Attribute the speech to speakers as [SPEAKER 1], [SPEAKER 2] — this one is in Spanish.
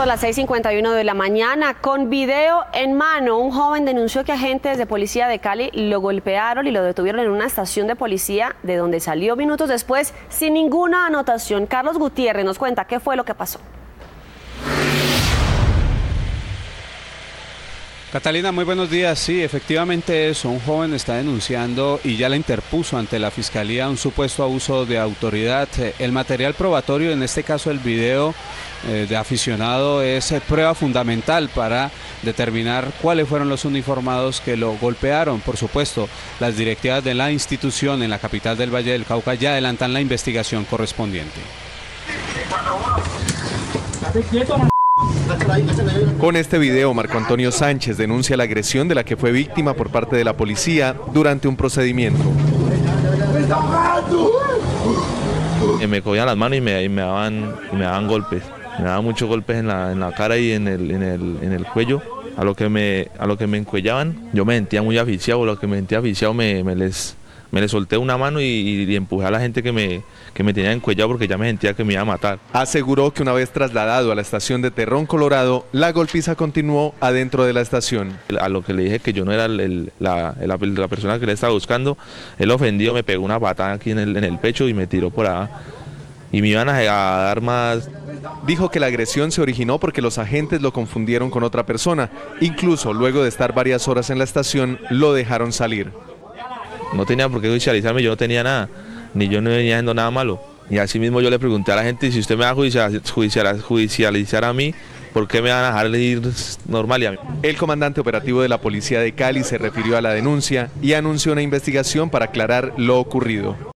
[SPEAKER 1] a las 6:51 de la mañana. Con video en mano, un joven denunció que agentes de policía de Cali lo golpearon y lo detuvieron en una estación de policía, de donde salió minutos después sin ninguna anotación. Carlos Gutiérrez nos cuenta qué fue lo que pasó.
[SPEAKER 2] Catalina, muy buenos días. Sí, efectivamente eso, un joven está denunciando y ya la interpuso ante la Fiscalía un supuesto abuso de autoridad. El material probatorio, en este caso el video de aficionado, es prueba fundamental para determinar cuáles fueron los uniformados que lo golpearon. Por supuesto, las directivas de la institución en la capital del Valle del Cauca ya adelantan la investigación correspondiente.
[SPEAKER 3] Con este video, Marco Antonio Sánchez denuncia la agresión de la que fue víctima por parte de la policía durante un procedimiento.
[SPEAKER 4] Me cogían las manos y me daban golpes. Me daban muchos golpes en la cara y en el cuello. A lo que me encuellaban, yo me sentía muy asfixiado. A lo que me sentía asfixiado me les solté una mano y empujé a la gente que me tenía encuellado porque ya me sentía que me iba a matar.
[SPEAKER 3] Aseguró que una vez trasladado a la estación de Terrón, Colorado, la golpiza continuó adentro de la estación.
[SPEAKER 4] A lo que le dije que yo no era la persona que le estaba buscando, él ofendido me pegó una patada aquí en el pecho y me tiró por allá. Y me iban a dar más.
[SPEAKER 3] Dijo que la agresión se originó porque los agentes lo confundieron con otra persona. Incluso luego de estar varias horas en la estación, lo dejaron salir.
[SPEAKER 4] No tenía por qué judicializarme, yo no tenía nada, ni yo no venía haciendo nada malo. Y así mismo yo le pregunté a la gente, si usted me va a judicializar a mí, ¿por qué me van a dejar ir normal? Y a mí?
[SPEAKER 3] El comandante operativo de la policía de Cali se refirió a la denuncia y anunció una investigación para aclarar lo ocurrido.